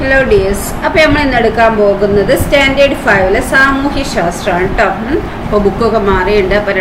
Hello dears. അപ്പോൾ നമ്മൾ ഇന്ന് എടുക്കാൻ പോകുന്നത് സ്റ്റാൻഡേർഡ് 5 സാമൂഹ്യ ശാസ്ത്രമാണ് കേട്ടോ. അപ്പോൾ ബുക്കൊക്കെ മാറിയുണ്ട്. അപ്പോൾ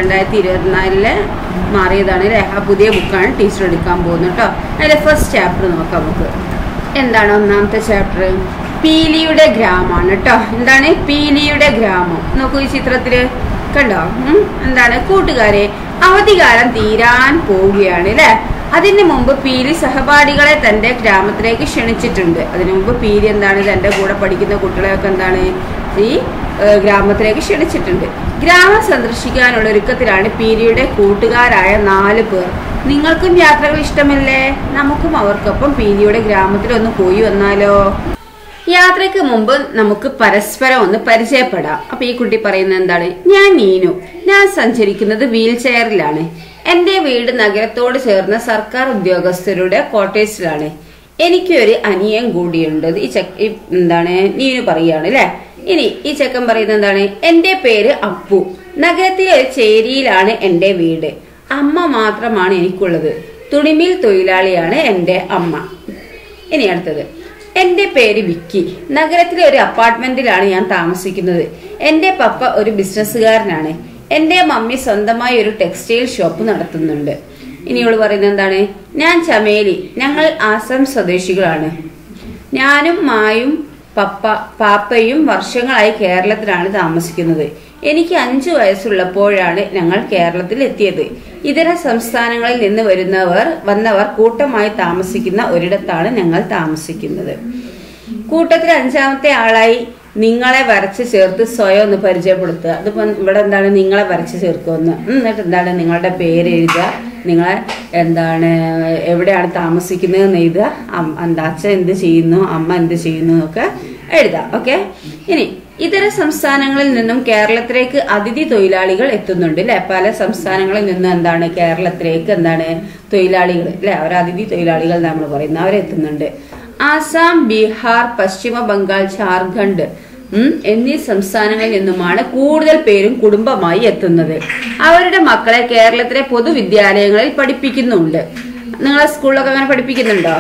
2024 മാറിയതാണ് അല്ലേ. ആ പുതിയ ബുക്കാണ് ടീച്ചർ എടുക്കാൻ പോകുന്നത് കേട്ടോ. അതിലെ ഫസ്റ്റ് ചാപ്റ്റർ നോക്കാം നമുക്ക്. എന്താണ് ഒന്നാമത്തെ ചാപ്റ്റർ? പീലിയുടെ ഗ്രാമമാണ് കേട്ടോ. എന്താണ് പീലിയുടെ ഗ്രാമം? നോക്കൂ ഈ ചിത്രത്തിൽ കണ്ടോ. എന്താണ് കൂട്ടുകാരെ, അവധിക്കാലം തീരാൻ പോവുകയാണ് അല്ലേ. അതിന് മുമ്പ് പീലി സഹപാഠികളെ തന്റെ ഗ്രാമത്തിലേക്ക് ക്ഷണിച്ചിട്ടുണ്ട്. അതിനു മുമ്പ് പീലി എന്താണ് തന്റെ കൂടെ പഠിക്കുന്ന കുട്ടികളെയൊക്കെ എന്താണ് ഈ ഗ്രാമത്തിലേക്ക് ക്ഷണിച്ചിട്ടുണ്ട്. ഗ്രാമം സന്ദർശിക്കാനുള്ള ഒരുക്കത്തിലാണ് പീലിയുടെ കൂട്ടുകാരായ 4 പേർ. നിങ്ങൾക്കും യാത്രകൾ ഇഷ്ടമല്ലേ? നമുക്കും അവർക്കൊപ്പം പീലിയുടെ ഗ്രാമത്തിൽ ഒന്ന് പോയി വന്നാലോ? യാത്രയ്ക്ക് മുമ്പ് നമുക്ക് പരസ്പരം ഒന്ന് പരിചയപ്പെടാം. അപ്പൊ ഈ കുട്ടി പറയുന്നത് എന്താണ്? ഞാൻ നീനു. ഞാൻ സഞ്ചരിക്കുന്നത് വീൽ ചെയറിലാണ്. എന്റെ വീട് നഗരത്തോട് ചേർന്ന സർക്കാർ ഉദ്യോഗസ്ഥരുടെ ക്വാർട്ടേഴ്സിലാണ്. എനിക്കൊരു അനിയൻ കൂടിയുണ്ട്. എന്താണ് നീനു പറയാണ് അല്ലെ. ഇനി ഈ ചെക്കൻ പറയുന്നത് എന്താണ്? എന്റെ പേര് അപ്പു. നഗരത്തിലെ ഒരു ചേരിയിലാണ് എന്റെ വീട്. അമ്മ മാത്രമാണ് എനിക്കുള്ളത്. തുണിമിൽ തൊഴിലാളിയാണ് എന്റെ അമ്മ. ഇനി അടുത്തത്, എന്റെ പേര് വിക്കി. നഗരത്തിലെ ഒരു അപ്പാർട്ട്മെന്റിലാണ് ഞാൻ താമസിക്കുന്നത്. എന്റെ പപ്പ ഒരു ബിസിനസ്സുകാരനാണ്. എന്റെ മമ്മി സ്വന്തമായി ഒരു ടെക്സ്റ്റൈൽ ഷോപ്പ് നടത്തുന്നുണ്ട്. ഇനി ഇവള് പറയുന്നത് എന്താണ്? ഞാൻ ചമേലി. ഞങ്ങൾ ആസാം സ്വദേശികളാണ്. ഞാനും മായും പാപ്പയും വർഷങ്ങളായി കേരളത്തിലാണ് താമസിക്കുന്നത്. എനിക്ക് 5 വയസ്സുള്ളപ്പോഴാണ് ഞങ്ങൾ കേരളത്തിൽ എത്തിയത്. ഇതര സംസ്ഥാനങ്ങളിൽ നിന്ന് വന്നവർ കൂട്ടമായി താമസിക്കുന്ന ഒരിടത്താണ് ഞങ്ങൾ താമസിക്കുന്നത്. കൂട്ടത്തിൽ 5ാമത്തെ ആളായി നിങ്ങളെ വരച്ച് ചേർത്ത് സ്വയം ഒന്ന് പരിചയപ്പെടുത്തുക. അതിപ്പോ ഇവിടെ എന്താണ് നിങ്ങളെ വരച്ച് ചേർക്കുമെന്ന്. എന്നിട്ട് എന്താണ് നിങ്ങളുടെ പേര് എഴുതുക, നിങ്ങളെ എന്താണ് എവിടെയാണ് താമസിക്കുന്നതെന്ന് എഴുതുക, അച്ഛൻ എന്ത് ചെയ്യുന്നു, അമ്മ എന്ത് ചെയ്യുന്നു എന്നൊക്കെ എഴുതാം. ഓക്കെ. ഇനി ഇതര സംസ്ഥാനങ്ങളിൽ നിന്നും കേരളത്തിലേക്ക് അതിഥി തൊഴിലാളികൾ എത്തുന്നുണ്ട് അല്ലെ. പല സംസ്ഥാനങ്ങളിൽ നിന്നും എന്താണ് കേരളത്തിലേക്ക് എന്താണ് തൊഴിലാളികൾ അല്ലെ, അവർ അതിഥി തൊഴിലാളികൾ നമ്മൾ പറയുന്നത്, അവരെത്തുന്നുണ്ട്. ആസാം, ബീഹാർ, പശ്ചിമ ബംഗാൾ, ജാർഖണ്ഡ് എന്നീ സംസ്ഥാനങ്ങളിൽ നിന്നുമാണ് കൂടുതൽ പേരും കുടുംബമായി എത്തുന്നത്. അവരുടെ മക്കളെ കേരളത്തിലെ പൊതുവിദ്യാലയങ്ങളിൽ പഠിപ്പിക്കുന്നുണ്ട്. നിങ്ങളെ സ്കൂളിലൊക്കെ അങ്ങനെ പഠിപ്പിക്കുന്നുണ്ടോ?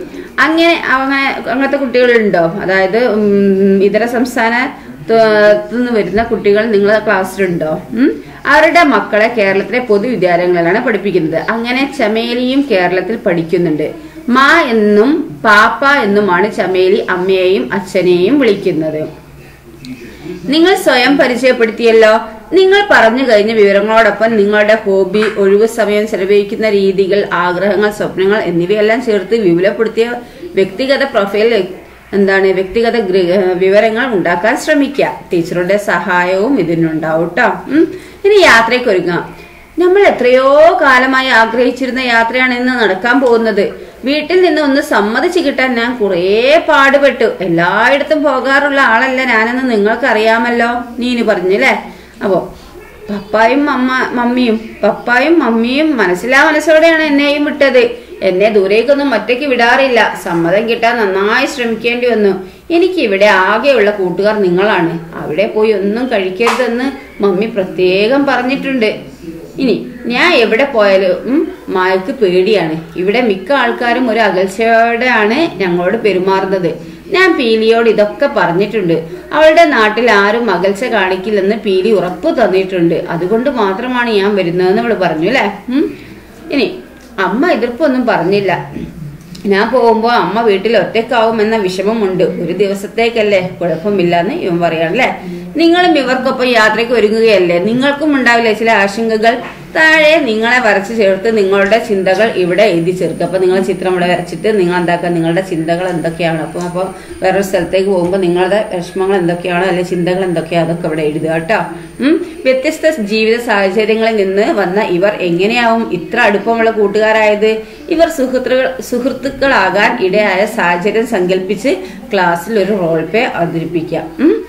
അങ്ങനത്തെ കുട്ടികളുണ്ടോ? അതായത് ഇതര സംസ്ഥാനത്തുനിന്ന് വരുന്ന കുട്ടികൾ നിങ്ങളെ ക്ലാസ്സിലുണ്ടോ? അവരുടെ മക്കളെ കേരളത്തിലെ പൊതുവിദ്യാലയങ്ങളിലാണ് പഠിപ്പിക്കുന്നത്. അങ്ങനെ ചമേലിയും കേരളത്തിൽ പഠിക്കുന്നുണ്ട്. മാ എന്നും പാപ്പ എന്നുമാണ് ചമേലി അമ്മയെയും അച്ഛനെയും വിളിക്കുന്നത്. നിങ്ങൾ സ്വയം പരിചയപ്പെടുത്തിയല്ലോ. നിങ്ങൾ പറഞ്ഞു കഴിഞ്ഞ വിവരങ്ങളോടൊപ്പം നിങ്ങളുടെ ഹോബി, ഒഴിവു സമയം ചെലവഴിക്കുന്ന രീതികൾ, ആഗ്രഹങ്ങൾ, സ്വപ്നങ്ങൾ എന്നിവയെല്ലാം ചേർത്ത് വിപുലപ്പെടുത്തിയ വ്യക്തിഗത പ്രൊഫൈൽ വ്യക്തിഗത വിവരങ്ങൾ ഉണ്ടാക്കാൻ ശ്രമിക്കുക. ടീച്ചറുടെ സഹായവും ഇതിനുണ്ടാവും കേട്ടോ. ഇനി യാത്രയ്ക്ക് ഒരുങ്ങാം. നമ്മൾ എത്രയോ കാലമായി ആഗ്രഹിച്ചിരുന്ന യാത്രയാണ് ഇന്ന് നടക്കാൻ പോകുന്നത്. വീട്ടിൽ നിന്ന് ഒന്ന് സമ്മതിച്ചു കിട്ടാൻ ഞാൻ കുറേ പാടുപെട്ടു. എല്ലായിടത്തും പോകാറുള്ള ആളല്ല ഞാനെന്ന് നിങ്ങൾക്ക് അറിയാമല്ലോ, നീനു പറഞ്ഞല്ലേ. അപ്പോ പപ്പായും മമ്മിയും മനസ്സിലോടെയാണ് എന്നെയും വിട്ടത്. എന്നെ ദൂരേക്കൊന്നും ഒറ്റയ്ക്ക് വിടാറില്ല. സമ്മതം കിട്ടാൻ നന്നായി ശ്രമിക്കേണ്ടി വന്നു. എനിക്ക് ഇവിടെ ആകെയുള്ള കൂട്ടുകാർ നിങ്ങളാണ്. അവിടെ പോയി ഒന്നും കഴിക്കരുതെന്ന് മമ്മി പ്രത്യേകം പറഞ്ഞിട്ടുണ്ട്. ഇനി ഞാൻ എവിടെ പോയാലും മായക്ക് പേടിയാണ്. ഇവിടെ മിക്ക ആൾക്കാരും ഒരു അകൽച്ചയോടെയാണ് ഞങ്ങളോട് പെരുമാറുന്നത്. ഞാൻ പീലിയോട് ഇതൊക്കെ പറഞ്ഞിട്ടുണ്ട്. അവളുടെ നാട്ടിൽ ആരും അകൽച്ച കാണിക്കില്ലെന്ന് പീലി ഉറപ്പ് തന്നിട്ടുണ്ട്. അതുകൊണ്ട് മാത്രമാണ് ഞാൻ വരുന്നതെന്ന് അവള് പറഞ്ഞു അല്ലെ. ഇനി അമ്മ എതിർപ്പൊന്നും പറഞ്ഞില്ല. ഞാൻ പോകുമ്പോ അമ്മ വീട്ടിൽ ഒറ്റയ്ക്കാവും എന്ന വിഷമമുണ്ട്. ഒരു ദിവസത്തേക്കല്ലേ, കുഴപ്പമില്ലെന്ന് ഇവൻ പറയാണല്ലേ. നിങ്ങളും ഇവർക്കൊപ്പം യാത്രയ്ക്ക് ഒരുങ്ങുകയല്ലേ. നിങ്ങൾക്കും ഉണ്ടാവില്ലേ ചില ആശങ്കകൾ? താഴെ നിങ്ങളെ വരച്ച് ചേർത്ത് നിങ്ങളുടെ ചിന്തകൾ ഇവിടെ എഴുതി ചേർക്കുക. അപ്പൊ നിങ്ങൾ ചിത്രം ഇവിടെ വരച്ചിട്ട് നിങ്ങൾ എന്താക്കുക, നിങ്ങളുടെ ചിന്തകൾ എന്തൊക്കെയാണ്. അപ്പോൾ വേറൊരു സ്ഥലത്തേക്ക് പോകുമ്പോൾ നിങ്ങളുടെ വിഷമങ്ങൾ എന്തൊക്കെയാണോ അല്ലെ ചിന്തകൾ എന്തൊക്കെയാണോ അതൊക്കെ ഇവിടെ എഴുതുക കേട്ടോ. വ്യത്യസ്ത ജീവിത സാഹചര്യങ്ങളിൽ നിന്ന് വന്ന ഇവർ എങ്ങനെയാവും ഇത്ര അടുപ്പമുള്ള കൂട്ടുകാരായത്? ഇവർ സുഹൃത്തുക്കളാകാൻ ഇടയായ സാഹചര്യം സങ്കല്പിച്ച് ക്ലാസ്സിൽ ഒരു റോൾ പ്ലേ അവതരിപ്പിക്കാം.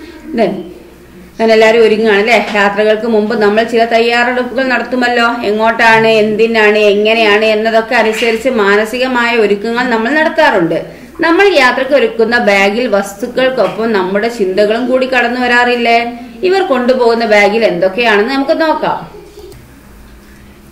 എല്ലാവരും ഒരുങ്ങുകയാണ് അല്ലെ. യാത്രകൾക്ക് മുമ്പ് നമ്മൾ ചില തയ്യാറെടുപ്പുകൾ നടത്തുമല്ലോ. എങ്ങോട്ടാണ്, എന്തിനാണ്, എങ്ങനെയാണ് എന്നതൊക്കെ അനുസരിച്ച് മാനസികമായ ഒരുക്കങ്ങൾ നമ്മൾ നടത്താറുണ്ട്. നമ്മൾ യാത്രക്ക് ഒരുക്കുന്ന ബാഗിൽ വസ്തുക്കൾക്കൊപ്പം നമ്മുടെ ചിന്തകളും കൂടി കടന്നു വരാറില്ലേ? ഇവർ കൊണ്ടുപോകുന്ന ബാഗിൽ എന്തൊക്കെയാണെന്ന് നമുക്ക് നോക്കാം.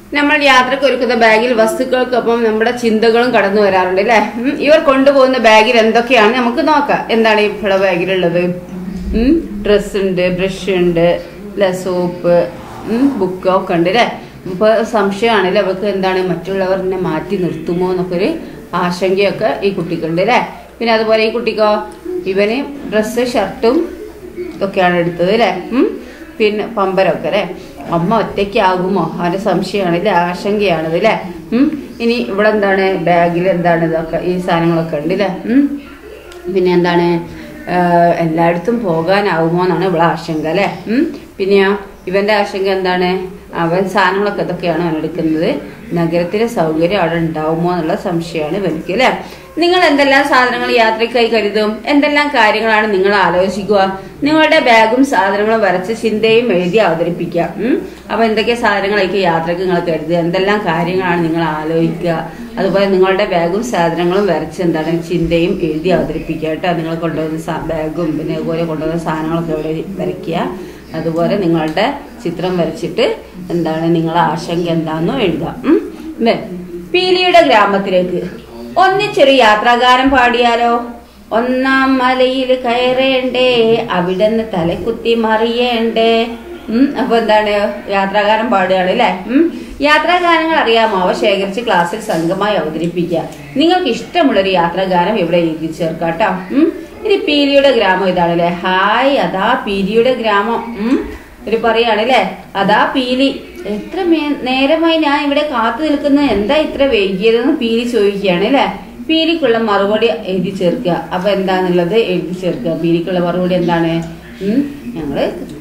നമ്മൾ യാത്രക്ക് ഒരുക്കുന്ന ബാഗിൽ വസ്തുക്കൾക്കൊപ്പം നമ്മുടെ ചിന്തകളും കടന്നു വരാറുണ്ട് അല്ലെ. ഇവർ കൊണ്ടുപോകുന്ന ബാഗിൽ എന്തൊക്കെയാണ് നമുക്ക് നോക്കാം. എന്താണ് ഇവിടെ ബാഗിലുള്ളത്? ഡ്രസ് ഉണ്ട്, ബ്രഷ് ഉണ്ട്, സോപ്പ്, ബുക്ക് ഒക്കെ ഉണ്ട് അല്ലെ. ഇപ്പൊ സംശയമാണല്ലേ അവർക്ക് എന്താണ് മറ്റുള്ളവർ എന്നെ മാറ്റി നിർത്തുമോ എന്നൊക്കെ ഒരു ആശങ്കയൊക്കെ ഈ കുട്ടിക്കുണ്ട് അല്ലെ. പിന്നെ അതുപോലെ ഈ കുട്ടിക്കോ ഇവന് ഡ്രസ്സ് ഷർട്ടും ഒക്കെയാണ് എടുത്തത് അല്ലെ. പിന്നെ പമ്പരമൊക്കെ അല്ലെ. അമ്മ ഒറ്റയ്ക്കാകുമോ അവന്റെ സംശയമാണല്ലേ, ആശങ്കയാണത് അല്ലെ. ഇനി ഇവിടെ എന്താണ് ബാഗിൽ എന്താണ് ഇതൊക്കെ ഈ സാധനങ്ങളൊക്കെ ഉണ്ട് അല്ലെ. പിന്നെ എന്താണ് എല്ലായിടത്തും പോകാനാവുമോ എന്നാണ് ഇവിടെ ആശങ്ക അല്ലെ. പിന്നെയോ ഇവന്റെ ആശങ്ക എന്താണ്? അവൻ സാധനങ്ങളൊക്കെ ഇതൊക്കെയാണ് അവൻ എടുക്കുന്നത്. നഗരത്തിലെ സൗകര്യം അവിടെ ഉണ്ടാവുമോ എന്നുള്ള സംശയമാണ് ഇവർക്ക് അല്ലെ. നിങ്ങൾ എന്തെല്ലാം സാധനങ്ങൾ യാത്രയ്ക്കായി കരുതും? എന്തെല്ലാം കാര്യങ്ങളാണ് നിങ്ങൾ ആലോചിക്കുക? നിങ്ങളുടെ ബാഗും സാധനങ്ങളും വരച്ച് ചിന്തയും എഴുതി അവതരിപ്പിക്കുക. അപ്പൊ എന്തൊക്കെ സാധനങ്ങളായിരിക്കും യാത്രയ്ക്ക് നിങ്ങൾ കരുതുക? എന്തെല്ലാം കാര്യങ്ങളാണ് നിങ്ങൾ ആലോചിക്കുക? അതുപോലെ നിങ്ങളുടെ ബാഗും സാധനങ്ങളും വരച്ച് എന്താണ് ചിന്തയും എഴുതി അവതരിപ്പിക്കുക കേട്ടോ. നിങ്ങൾ കൊണ്ടുവന്ന ബാഗും പിന്നെ അതുപോലെ കൊണ്ടുവന്ന സാധനങ്ങളൊക്കെ ഇവിടെ വരയ്ക്കുക. അതുപോലെ നിങ്ങളുടെ ചിത്രം വരച്ചിട്ട് എന്താണ് നിങ്ങളെ ആശങ്ക എന്താണെന്നോ എഴുതാം. പീലിയുടെ ഗ്രാമത്തിലേക്ക് ഒന്നിച്ചൊരു യാത്രാഗാനം പാടിയാലോ? ഒന്നാം മലയിൽ കയറേണ്ടേ, അവിടെന്ന് തലക്കുത്തി മറിയേണ്ടേ. അപ്പൊ എന്താണ് യാത്രാഗാനം പാടുകയാണ് അല്ലെ. യാത്രാഗാനങ്ങൾ അറിയാമോ? അവ ശേഖരിച്ച് ക്ലാസ്സിൽ സംഘമായി അവതരിപ്പിക്കുക. നിങ്ങൾക്ക് ഇഷ്ടമുള്ളൊരു യാത്രാഗാനം ഇവിടെ എഴുതി ചേർക്കാട്ടോ. ഇനി പീലിയുടെ ഗ്രാമം ഇതാണല്ലേ. ഹായ്, അതാ പീലിയുടെ ഗ്രാമം. ഒരു പറയാണല്ലേ, അതാ പീലി. എത്ര നേരമായി ഞാൻ ഇവിടെ കാത്തു നിൽക്കുന്നത്, എന്താ ഇത്ര വൈകിയതെന്ന് പീലി ചോദിക്കുകയാണ് അല്ലെ. പീലിക്കുള്ള മറുപടി എഴുതി ചേർക്കുക. അപ്പൊ എന്താന്നുള്ളത് എഴുതി ചേർക്കുക. പീലിക്കുള്ള മറുപടി എന്താണ്? ഞങ്ങള്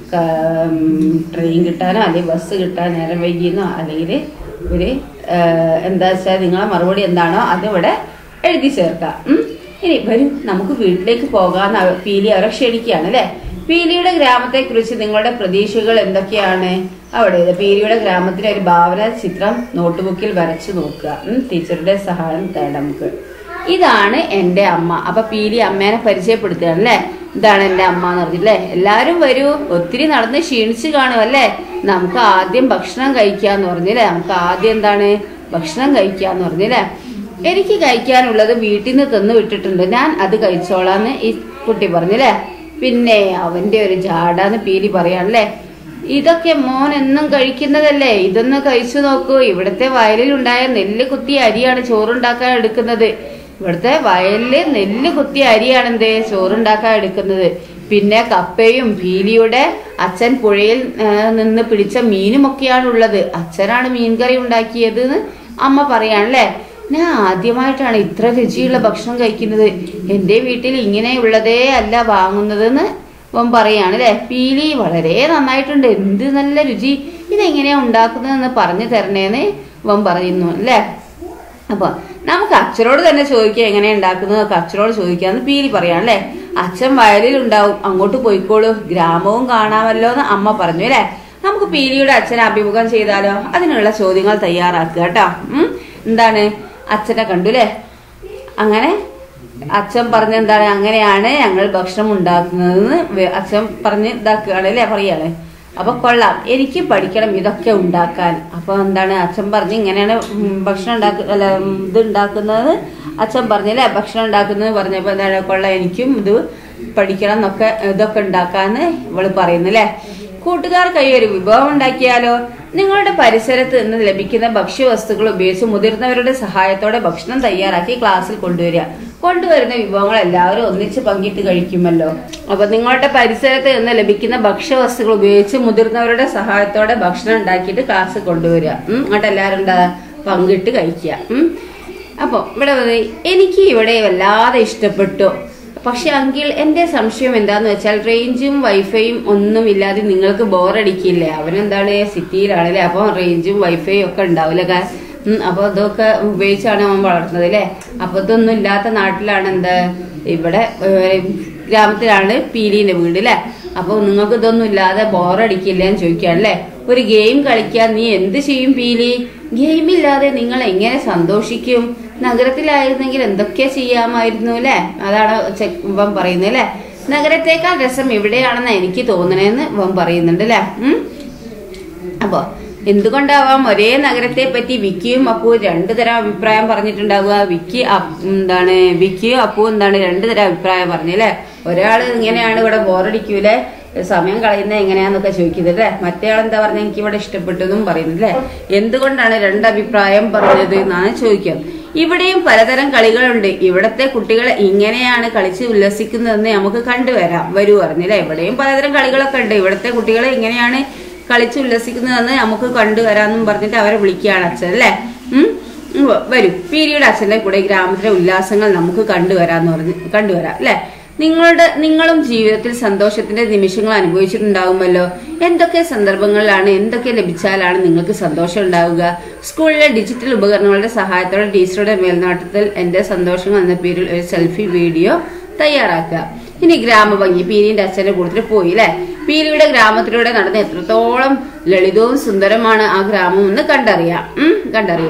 ട്രെയിൻ കിട്ടാനോ അല്ലെങ്കിൽ ബസ് കിട്ടാൻ നേരം വൈകിയെന്നോ അല്ലെങ്കിൽ ഒരു എന്താ വെച്ചാൽ നിങ്ങളെ മറുപടി എന്താണോ അതിവിടെ എഴുതി ചേർക്കാം. ഇനി വരും നമുക്ക് വീട്ടിലേക്ക് പോകാന്ന് പീലി അവരെ ക്ഷണിക്കുകയാണ് അല്ലെ. പീലിയുടെ ഗ്രാമത്തെ കുറിച്ച് നിങ്ങളുടെ പ്രതീക്ഷകൾ എന്തൊക്കെയാണ്? അവിടെ പീലിയുടെ ഗ്രാമത്തിലെ ഒരു ഭാവന ചിത്രം നോട്ട്ബുക്കിൽ വരച്ചു നോക്കുക. ടീച്ചറുടെ സഹായം തേടാം നമുക്ക്. ഇതാണ് എന്റെ അമ്മ. അപ്പൊ പീലി അമ്മേനെ പരിചയപ്പെടുത്തുകയാണ് അല്ലെ. ഇതാണ് എന്റെ അമ്മ എന്ന് പറഞ്ഞില്ലേ. എല്ലാരും വരൂ, ഒത്തിരി നടന്ന് ക്ഷീണിച്ചു കാണുമല്ലേ. നമുക്ക് ആദ്യം ഭക്ഷണം കഴിക്കാന്ന് പറഞ്ഞില്ലേ. നമുക്ക് ആദ്യം എന്താണ് ഭക്ഷണം കഴിക്കാന്ന് പറഞ്ഞില്ലേ. എനിക്ക് കഴിക്കാനുള്ളത് വീട്ടിൽ നിന്ന് തന്നു വിട്ടിട്ടുണ്ട്, ഞാൻ അത് കഴിച്ചോളാന്ന് ഈ കുട്ടി പറഞ്ഞില്ലേ. പിന്നെ അവന്റെ ഒരു ജാടാന്ന് പീലി പറയാണല്ലേ. ഇതൊക്കെ മോൻ എന്നും കഴിക്കുന്നതല്ലേ, ഇതൊന്ന് കഴിച്ചു നോക്കൂ. ഇവിടുത്തെ വയലിലുണ്ടായ നെല്ല് കുത്തിയ അരിയാണ് ചോറുണ്ടാക്കാൻ എടുക്കുന്നത്. ഇവിടുത്തെ വയലില് നെല്ല് കുത്തിയ അരിയാണെന്തേ ചോറുണ്ടാക്കാൻ എടുക്കുന്നത്. പിന്നെ കപ്പയും പീലിയുടെ അച്ഛൻ പുഴയിൽ നിന്ന് പിടിച്ച മീനുമൊക്കെയാണുള്ളത്. അച്ഛനാണ് മീൻകറി ഉണ്ടാക്കിയത് എന്ന് അമ്മ പറയാണല്ലേ. ഞാൻ ആദ്യമായിട്ടാണ് ഇത്ര രുചിയുള്ള ഭക്ഷണം കഴിക്കുന്നത്. എന്റെ വീട്ടിൽ ഇങ്ങനെയുള്ളതേ അല്ല വാങ്ങുന്നതെന്ന് അവൻ പറയാണ് അല്ലെ. പീലി വളരെ നന്നായിട്ടുണ്ട്, എന്ത് നല്ല രുചി, ഇതെങ്ങനെയാ ഉണ്ടാക്കുന്നതെന്ന് പറഞ്ഞു തരണേന്ന് അവൻ പറയുന്നു അല്ലെ. അപ്പൊ നമുക്ക് അച്ഛനോട് തന്നെ ചോദിക്കാം എങ്ങനെയാ ഉണ്ടാക്കുന്നത്, അച്ഛനോട് ചോദിക്കാന്ന് പീലി പറയാം അല്ലെ. അച്ഛൻ വയലിൽ ഉണ്ടാവും, അങ്ങോട്ട് പോയിക്കോളൂ, ഗ്രാമവും കാണാമല്ലോ എന്ന് അമ്മ പറഞ്ഞു അല്ലെ. നമുക്ക് പീലിയുടെ അച്ഛനെ അഭിമുഖം ചെയ്താലോ? അതിനുള്ള ചോദ്യങ്ങൾ തയ്യാറാക്കുക കേട്ടോ. എന്താണ് അച്ഛനെ കണ്ടു അല്ലെ. അങ്ങനെ അച്ഛൻ പറഞ്ഞെന്താണ്, അങ്ങനെയാണ് ഞങ്ങൾ ഭക്ഷണം ഉണ്ടാക്കുന്നതെന്ന് അച്ഛൻ പറഞ്ഞ് ഇതാക്കുകയാണ് അല്ലെ, പറയാണ്. അപ്പൊ കൊള്ളാം, എനിക്ക് പഠിക്കണം ഇതൊക്കെ ഉണ്ടാക്കാൻ. അപ്പൊ എന്താണ് അച്ഛൻ പറഞ്ഞ് ഇങ്ങനെയാണ് ഭക്ഷണം ഇത് ഉണ്ടാക്കുന്നത് അച്ഛൻ പറഞ്ഞല്ലേ. ഭക്ഷണം ഉണ്ടാക്കുന്നത് പറഞ്ഞപ്പോ എന്താണ്, കൊള്ളാം എനിക്കും ഇത് പഠിക്കണം എന്നൊക്കെ ഇതൊക്കെ ഉണ്ടാക്കാന്ന് ഇവള് പറയുന്നല്ലേ. കൂട്ടുകാർക്കായി ഒരു വിഭവം ഉണ്ടാക്കിയാലോ? നിങ്ങളുടെ പരിസരത്ത് നിന്ന് ലഭിക്കുന്ന ഭക്ഷ്യവസ്തുക്കൾ ഉപയോഗിച്ച് മുതിർന്നവരുടെ സഹായത്തോടെ ഭക്ഷണം തയ്യാറാക്കി ക്ലാസ്സിൽ കൊണ്ടുവരുന്ന വിഭവങ്ങൾ എല്ലാവരും ഒന്നിച്ച് പങ്കിട്ട് കഴിക്കുമല്ലോ. അപ്പൊ നിങ്ങളുടെ പരിസരത്ത് നിന്ന് ലഭിക്കുന്ന ഭക്ഷ്യവസ്തുക്കൾ ഉപയോഗിച്ച് മുതിർന്നവരുടെ സഹായത്തോടെ ഭക്ഷണം ഉണ്ടാക്കിയിട്ട് ക്ലാസ്സിൽ കൊണ്ടുവരിക. അങ്ങോട്ട് എല്ലാവരും പങ്കിട്ട് കഴിക്കുക. അപ്പൊ ഇവിടെ എനിക്ക് ഇവിടെ വല്ലാതെ ഇഷ്ടപ്പെട്ടു. പക്ഷെ അങ്കിൾ എന്റെ സംശയം എന്താന്ന് വെച്ചാൽ റേഞ്ചും വൈഫൈയും ഒന്നും ഇല്ലാതെ നിങ്ങൾക്ക് ബോറടിക്കില്ലേ? അവനെന്താണ് സിറ്റിയിലാണല്ലേ, അപ്പൊ റേഞ്ചും വൈഫൈയും ഒക്കെ ഉണ്ടാവില്ല. അപ്പൊ അതൊക്കെ ഉപയോഗിച്ചാണ് അവൻ വളർന്നത് അല്ലെ. അപ്പൊ ഇതൊന്നും ഇല്ലാത്ത നാട്ടിലാണ് എന്താ ഇവിടെ ഗ്രാമത്തിലാണ് പീലിന്റെ വീട് അല്ലെ. അപ്പൊ നിങ്ങൾക്ക് ഇതൊന്നും ഇല്ലാതെ ബോറടിക്കില്ല എന്ന് ചോദിക്കാണല്ലേ. ഒരു ഗെയിം കളിക്കാൻ നീ എന്ത് ചെയ്യും പീലി? ഗെയിമില്ലാതെ നിങ്ങൾ എങ്ങനെ സന്തോഷിക്കും? നഗരത്തിലായിരുന്നെങ്കിൽ എന്തൊക്കെ ചെയ്യാമായിരുന്നു അല്ലെ. അതാണ് ഇവൻ പറയുന്നത് അല്ലെ. നഗരത്തേക്കാൾ രസം എവിടെയാണെന്ന് എനിക്ക് തോന്നണേന്ന് ഇവൻ പറയുന്നുണ്ട് അല്ലെ. അപ്പൊ എന്തുകൊണ്ടാവാം ഒരേ നഗരത്തെ പറ്റി വിക്കിയും അപ്പുവും രണ്ടു തരം അഭിപ്രായം പറഞ്ഞിട്ടുണ്ടാവുക? വിക്കിയും അപ്പുവും എന്താണ് രണ്ടു തരം അഭിപ്രായം പറഞ്ഞല്ലേ? ഒരാള് ഇങ്ങനെയാണ് ഇവിടെ ബോറടിക്കൂലേ, സമയം കളയുന്നത് എങ്ങനെയാന്നൊക്കെ ചോദിക്കുന്നത് അല്ലെ. മറ്റേ ആളെന്താ പറഞ്ഞ എനിക്ക് ഇവിടെ ഇഷ്ടപ്പെട്ടു എന്നും പറയുന്നല്ലേ. എന്തുകൊണ്ടാണ് രണ്ടഭിപ്രായം പറഞ്ഞത് എന്നാണ് ചോദിക്കാം. ഇവിടെയും പലതരം കളികളുണ്ട്. ഇവിടത്തെ കുട്ടികൾ ഇങ്ങനെയാണ് കളിച്ച് ഉല്ലസിക്കുന്നതെന്ന് നമുക്ക് കണ്ടുവരാം വരൂ പറഞ്ഞല്ലേ. ഇവിടെയും പലതരം കളികളൊക്കെ ഉണ്ട്. ഇവിടത്തെ കുട്ടികൾ ഇങ്ങനെയാണ് കളിച്ച് ഉല്ലസിക്കുന്നതെന്ന് നമുക്ക് കണ്ടുവരാമെന്നും പറഞ്ഞിട്ട് അവരെ വിളിക്കുകയാണ് അച്ഛൻ അല്ലെ. വരൂ, പീരിയുടെ അച്ഛന്റെ കൂടെ ഗ്രാമത്തിലെ ഉല്ലാസങ്ങൾ നമുക്ക് കണ്ടുവരാം അല്ലെ. നിങ്ങളും ജീവിതത്തിൽ സന്തോഷത്തിന്റെ നിമിഷങ്ങൾ അനുഭവിച്ചിട്ടുണ്ടാകുമല്ലോ. എന്തൊക്കെ സന്ദർഭങ്ങളിലാണ്, എന്തൊക്കെ ലഭിച്ചാലാണ് നിങ്ങൾക്ക് സന്തോഷം ഉണ്ടാവുക? സ്കൂളിലെ ഡിജിറ്റൽ ഉപകരണങ്ങളുടെ സഹായത്തോടെ ടീച്ചറുടെ മേൽനോട്ടത്തിൽ എന്റെ സന്തോഷങ്ങൾ എന്ന പേരിൽ ഒരു സെൽഫി വീഡിയോ തയ്യാറാക്കുക. ഇനി ഗ്രാമഭംഗി. പീരിന്റെ അച്ഛന്റെ കൂട്ടത്തിൽ പോയി അല്ലെ. പീരിയുടെ ഗ്രാമത്തിലൂടെ നടന്ന് എത്രത്തോളം ലളിതവും സുന്ദരമാണ് ആ ഗ്രാമം എന്ന് കണ്ടറിയും.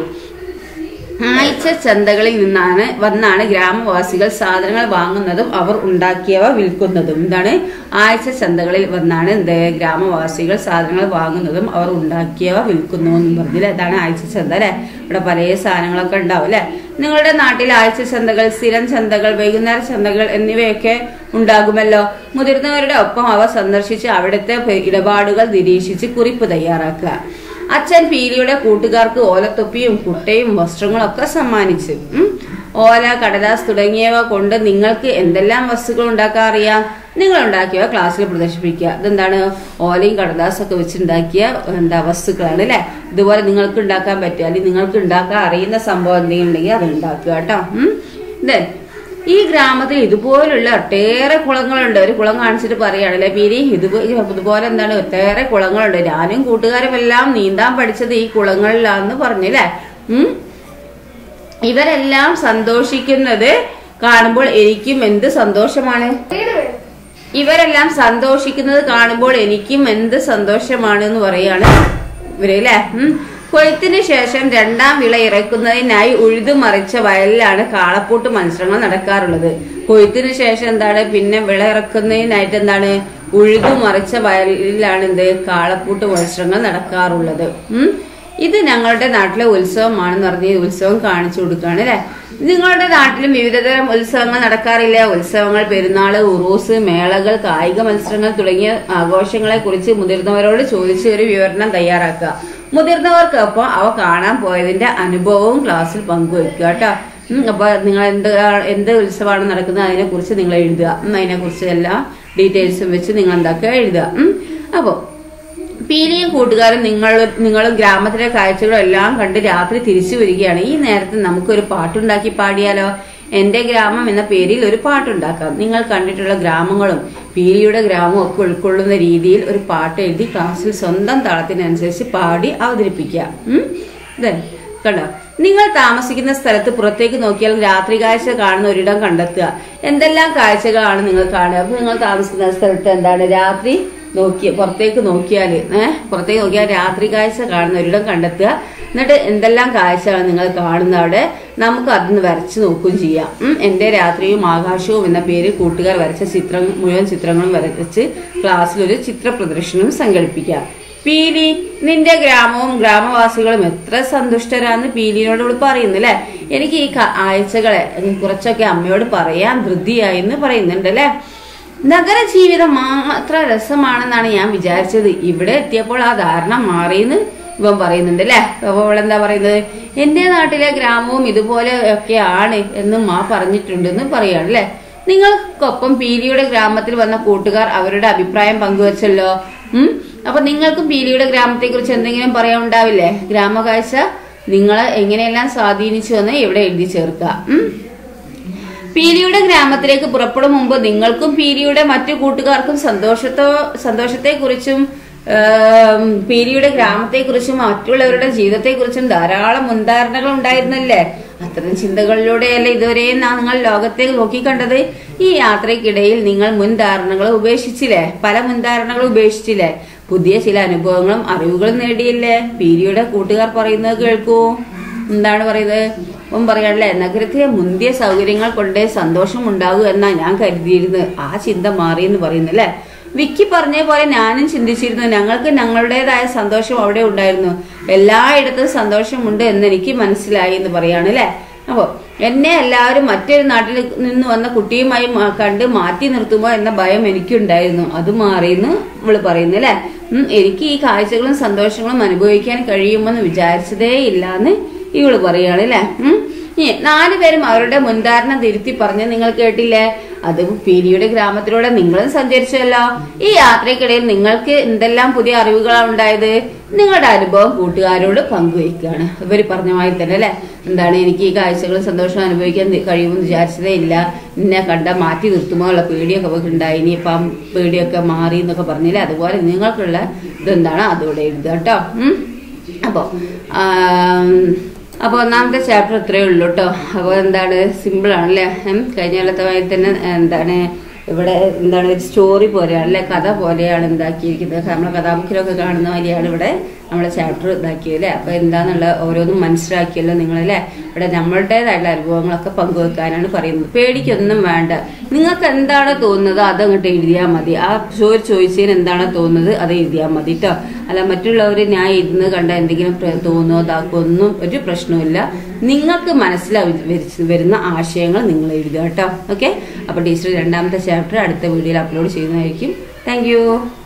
ആഴ്ച ചന്തകളിൽ വന്നാണ് ഗ്രാമവാസികൾ സാധനങ്ങൾ വാങ്ങുന്നതും അവർ ഉണ്ടാക്കിയവ വിൽക്കുന്നതും. എന്താണ് ആഴ്ച ചന്തകളിൽ വന്നാണ് ഗ്രാമവാസികൾ സാധനങ്ങൾ വാങ്ങുന്നതും അവർ ഉണ്ടാക്കിയവ വിൽക്കുന്നു എന്നും പറഞ്ഞില്ലേ. അതാണ് ആഴ്ച ചന്ത അല്ലെ. ഇവിടെ പല സാധനങ്ങളൊക്കെ ഉണ്ടാവും അല്ലെ. നിങ്ങളുടെ നാട്ടിൽ ആഴ്ച ചന്തകൾ, സ്ഥിരം ചന്തകൾ, വൈകുന്നേര ചന്തകൾ എന്നിവയൊക്കെ ഉണ്ടാകുമല്ലോ. മുതിർന്നവരുടെ ഒപ്പം അവ സന്ദർശിച്ച് അവിടുത്തെ ഇടപാടുകൾ നിരീക്ഷിച്ച് കുറിപ്പ് തയ്യാറാക്കുക. അച്ഛൻ പീലിയുടെ കൂട്ടുകാർക്ക് ഓലത്തൊപ്പിയും കുട്ടയും വസ്ത്രങ്ങളും ഒക്കെ സമ്മാനിച്ചു. ഓല, കടലാസ് തുടങ്ങിയവ കൊണ്ട് നിങ്ങൾക്ക് എന്തെല്ലാം വസ്തുക്കൾ ഉണ്ടാക്കാൻ അറിയാം? നിങ്ങൾ ഉണ്ടാക്കിയവ ക്ലാസ്സിൽ പ്രദർശിപ്പിക്കുക. ഇതെന്താണ്? ഓലയും കടലാസും ഒക്കെ വെച്ചുണ്ടാക്കിയ വസ്തുക്കളാണ് അല്ലെ. ഇതുപോലെ നിങ്ങൾക്ക് ഉണ്ടാക്കാൻ പറ്റുക, അല്ലെങ്കിൽ നിങ്ങൾക്ക് ഉണ്ടാക്കാൻ അറിയുന്ന സംഭവം എന്തെങ്കിലും ഉണ്ടെങ്കിൽ അത് ഉണ്ടാക്കുക കേട്ടോ. ഈ ഗ്രാമത്തിൽ ഇതുപോലുള്ള ഒട്ടേറെ കുളങ്ങളുണ്ട്. ഒരു കുളം കാണിച്ചിട്ട് പറയുകയാണല്ലേ പീരി. ഇതുപോലെ എന്താണ് ഒട്ടേറെ കുളങ്ങളുണ്ട്. ഞാനും കൂട്ടുകാരും എല്ലാം നീന്താൻ പഠിച്ചത് ഈ കുളങ്ങളിലാന്ന് പറഞ്ഞല്ലേ. ഇവരെല്ലാം സന്തോഷിക്കുന്നത് കാണുമ്പോൾ എനിക്കും എന്ത് സന്തോഷമാണ്. ഇവരെല്ലാം സന്തോഷിക്കുന്നത് കാണുമ്പോൾ എനിക്കും എന്ത് സന്തോഷമാണ് എന്ന് പറയാണ് ഇവരല്ലേ. കൊയ്ത്തിന് ശേഷം രണ്ടാം വിള ഇറക്കുന്നതിനായി ഉഴുതുമറിച്ച വയലിലാണ് കാളപ്പൂട്ട് മത്സരങ്ങൾ നടക്കാറുള്ളത്. കൊയ്ത്തിന് ശേഷം എന്താണ് പിന്നെ വിള ഇറക്കുന്നതിനായിട്ട് എന്താണ് ഉഴുതുമറിച്ച വയലിലാണ് കാളപ്പൂട്ട് മത്സരങ്ങൾ നടക്കാറുള്ളത്. ഇത് ഞങ്ങളുടെ നാട്ടിലെ ഉത്സവമാണെന്ന് പറഞ്ഞ് ഉത്സവം കാണിച്ചു കൊടുക്കുകയാണ് അല്ലെ. നിങ്ങളുടെ നാട്ടിലും വിവിധതരം ഉത്സവങ്ങൾ നടക്കാറില്ല? ഉത്സവങ്ങൾ, പെരുന്നാള്, ഉറൂസ്, മേളകൾ, കായിക മത്സരങ്ങൾ തുടങ്ങിയ ആഘോഷങ്ങളെ കുറിച്ച് മുതിർന്നവരോട് ചോദിച്ച് ഒരു വിവരണം തയ്യാറാക്കുക. മുതിർന്നവർക്കൊപ്പം അവ കാണാൻ പോയതിന്റെ അനുഭവവും ക്ലാസ്സിൽ പങ്കുവയ്ക്കുക കേട്ടോ. അപ്പൊ നിങ്ങൾ എന്ത് ഉത്സവമാണ് നടക്കുന്നത് അതിനെ കുറിച്ച് നിങ്ങൾ എഴുതുക. അതിനെ കുറിച്ച് എല്ലാ ഡീറ്റെയിൽസും വെച്ച് നിങ്ങൾ എന്താക്കുക എഴുതുക. അപ്പൊ പീലിയും കൂട്ടുകാരും നിങ്ങളും ഗ്രാമത്തിലെ കാഴ്ചകളും എല്ലാം കണ്ട് രാത്രി തിരിച്ചു വരികയാണ്. ഈ നേരത്തെ നമുക്കൊരു പാട്ടുണ്ടാക്കി പാടിയാലോ? എന്റെ ഗ്രാമം എന്ന പേരിൽ ഒരു പാട്ടുണ്ടാക്കാം. നിങ്ങൾ കണ്ടിട്ടുള്ള ഗ്രാമങ്ങളും പീലിയുടെ ഗ്രാമവും ഒക്കെ ഉൾക്കൊള്ളുന്ന രീതിയിൽ ഒരു പാട്ട് എഴുതി ക്ലാസ്സിൽ സ്വന്തം താളത്തിനനുസരിച്ച് പാടി അവതരിപ്പിക്കുക. കണ്ടോ? നിങ്ങൾ താമസിക്കുന്ന സ്ഥലത്ത് പുറത്തേക്ക് നോക്കിയാൽ രാത്രി കാഴ്ച കാണുന്ന ഒരിടം കണ്ടെത്തുക. എന്തെല്ലാം കാഴ്ചകളാണ് നിങ്ങൾ കാണുക? അപ്പൊ നിങ്ങൾ താമസിക്കുന്ന സ്ഥലത്ത് എന്താണ് രാത്രി പുറത്തേക്ക് നോക്കിയാൽ രാത്രി കാഴ്ച കാണുന്ന ഒരിടം കണ്ടെത്തുക. എന്നിട്ട് എന്തെല്ലാം കാഴ്ചയാണ് നിങ്ങൾ കാണുന്ന അവിടെ നമുക്ക് അതൊന്ന് വരച്ചു നോക്കുകയും ചെയ്യാം. എന്റെ രാത്രിയും ആകാശവും എന്ന പേരിൽ കൂട്ടുകാർ വരച്ച മുഴുവൻ ചിത്രങ്ങളും വരച്ച് ക്ലാസ്സിൽ ഒരു ചിത്ര പ്രദർശനവും സംഘടിപ്പിക്കാം. പീലി, നിന്റെ ഗ്രാമവും ഗ്രാമവാസികളും എത്ര സന്തുഷ്ടരാന്ന് പീലിനോട് ഇവിടെ പറയുന്നു അല്ലെ. എനിക്ക് ഈ ആഴ്ചകളെ കുറച്ചൊക്കെ അമ്മയോട് പറയാൻ ധൃതിയായി എന്ന് പറയുന്നുണ്ട് അല്ലെ. നഗര ജീവിതം മാത്ര രസമാണെന്നാണ് ഞാൻ വിചാരിച്ചത്. ഇവിടെ എത്തിയപ്പോൾ ആ ധാരണ മാറിയെന്ന് ഇവൻ പറയുന്നുണ്ട് അല്ലെ. അപ്പൊ ഇവളെന്താ പറയുന്നത്? എന്റെ നാട്ടിലെ ഗ്രാമവും ഇതുപോലെ ഒക്കെയാണ് എന്നും പറഞ്ഞിട്ടുണ്ടെന്ന് പറയാണ് അല്ലെ. നിങ്ങൾക്കൊപ്പം പീലിയുടെ ഗ്രാമത്തിൽ വന്ന കൂട്ടുകാർ അവരുടെ അഭിപ്രായം പങ്കുവച്ചല്ലോ. അപ്പൊ നിങ്ങൾക്കും പീലിയുടെ ഗ്രാമത്തെ കുറിച്ച് എന്തെങ്കിലും പറയാനുണ്ടാവില്ലേ? ഗ്രാമകാഴ്ച നിങ്ങളെ എങ്ങനെയെല്ലാം സ്വാധീനിച്ചു എന്ന് ഇവിടെ എഴുതി ചേർക്കുക. പീലിയുടെ ഗ്രാമത്തിലേക്ക് പുറപ്പെടും മുമ്പ് നിങ്ങൾക്കും പീലിയുടെ മറ്റു കൂട്ടുകാർക്കും സന്തോഷത്തെക്കുറിച്ചും പീലിയുടെ ഗ്രാമത്തെക്കുറിച്ചും മറ്റുള്ളവരുടെ ജീവിതത്തെക്കുറിച്ചും ധാരാളം മുൻധാരണകൾ ഉണ്ടായിരുന്നല്ലേ. അത്തരം ചിന്തകളിലൂടെയല്ലേ ഇതുവരെ നിങ്ങൾ ലോകത്തെ നോക്കിക്കണ്ടത്. ഈ യാത്രയ്ക്കിടയിൽ നിങ്ങൾ മുൻധാരണകൾ ഉപേക്ഷിച്ചില്ലേ? പല മുൻധാരണകളും ഉപേക്ഷിച്ചില്ലേ? പുതിയ ചില അനുഭവങ്ങളും അറിവുകളും നേടിയില്ലേ? പീലിയുടെ കൂട്ടുകാർ പറയുന്നത് കേൾക്കൂ. എന്താണ് പറയുന്നത്? പറയാനല്ലേ, നഗരത്തിലെ മുന്തിയ സൗകര്യങ്ങൾ കൊണ്ട് സന്തോഷം ഉണ്ടാകൂ എന്നാ ഞാൻ കരുതിയിരുന്നത്. ആ ചിന്ത മാറിയെന്ന് പറയുന്നല്ലേ. വിക്കി പറഞ്ഞ പോലെ ഞാനും ചിന്തിച്ചിരുന്നു. ഞങ്ങൾക്ക് ഞങ്ങളുടേതായ സന്തോഷം അവിടെ ഉണ്ടായിരുന്നു. എല്ലായിടത്തും സന്തോഷമുണ്ട് എന്നെനിക്ക് മനസ്സിലായി എന്ന് പറയാണ് അല്ലെ. അപ്പോൾ എന്നെ എല്ലാവരും മറ്റൊരു നാട്ടിൽ നിന്ന് വന്ന കുട്ടിയുമായി കണ്ട് മാറ്റി നിർത്തുമോ എന്ന ഭയം എനിക്കുണ്ടായിരുന്നു. അത് മാറിയെന്ന് ഇവള് പറയുന്നു അല്ലെ. എനിക്ക് ഈ കാഴ്ചകളും സന്തോഷങ്ങളും അനുഭവിക്കാൻ കഴിയുമെന്ന് വിചാരിച്ചതേ ഇല്ലാന്ന് ഇവള് പറയാണ് അല്ലെ. 4 പേരും അവരുടെ മുൻധാരണ തിരുത്തി പറഞ്ഞ് നിങ്ങൾ കേട്ടില്ലേ? അത് പീലിയുടെ ഗ്രാമത്തിലൂടെ നിങ്ങളും സഞ്ചരിച്ചല്ലോ. ഈ യാത്രയ്ക്കിടയിൽ നിങ്ങൾക്ക് എന്തെല്ലാം പുതിയ അറിവുകളാണ് ഉണ്ടായത്? നിങ്ങളുടെ അനുഭവം കൂട്ടുകാരോട് പങ്കുവയ്ക്കുകയാണ്. ഇവര് പറഞ്ഞ മാതിരി തന്നെ അല്ലെ. എന്താണ്, എനിക്ക് ഈ കാഴ്ചകളും സന്തോഷവും അനുഭവിക്കാൻ കഴിയുമെന്ന് വിചാരിച്ചതേ ഇല്ല. എന്നെ കണ്ട മാറ്റി നിർത്തുമോ ഉള്ള പേടിയൊക്കെ അവർക്ക് ഉണ്ടായി. ഇനിയിപ്പം പേടിയൊക്കെ മാറി എന്നൊക്കെ പറഞ്ഞില്ലേ. അതുപോലെ നിങ്ങൾക്കുള്ള ഇതെന്താണ് അതുകൂടെ എഴുതുക കേട്ടോ. അപ്പോൾ ഒന്നാമത്തെ ചാപ്റ്റർ ഇത്രയേ ഉള്ളൂ കേട്ടോ. അപ്പോൾ എന്താണ്, സിമ്പിൾ ആണല്ലേ. കഴിഞ്ഞ കൊല്ലത്തെ തന്നെ എന്താണ് ഇവിടെ എന്താണ് ഒരു സ്റ്റോറി പോലെയാണ് അല്ലെ, കഥ പോലെയാണ് ഉണ്ടാക്കിയിരിക്കുന്നത്. നമ്മളെ കഥാബുക്കിലൊക്കെ കാണുന്ന പോലെയാണ് ഇവിടെ നമ്മളെ ചാപ്റ്റർ ഇതാക്കിയല്ലേ. അപ്പോൾ എന്താന്നുള്ള ഓരോന്നും മനസ്സിലാക്കിയല്ലോ നിങ്ങളല്ലേ. ഇവിടെ നമ്മളുടേതായിട്ടുള്ള അനുഭവങ്ങളൊക്കെ പങ്കുവെക്കാനാണ് പറയുന്നത്. പേടിക്കൊന്നും വേണ്ട. നിങ്ങൾക്ക് എന്താണോ തോന്നുന്നത് അതങ്ങോട്ട് എഴുതിയാൽ മതി. ആ ചോദിച്ചതിന് എന്താണോ തോന്നുന്നത് അത് എഴുതിയാൽ മതി കേട്ടോ. അല്ല മറ്റുള്ളവർ ഞാൻ ഇരുന്ന് കണ്ട എന്തെങ്കിലും തോന്നുമോ ഇതാക്കോ ഒന്നും ഒരു പ്രശ്നവുമില്ല. നിങ്ങൾക്ക് വരുന്ന ആശയങ്ങൾ നിങ്ങൾ എഴുതുക കേട്ടോ. ഓക്കെ. അപ്പോൾ ടീച്ചർ 2ാമത്തെ ചാപ്റ്റർ അടുത്ത വീഡിയോയിൽ അപ്ലോഡ് ചെയ്യുന്നതായിരിക്കും. Thank U.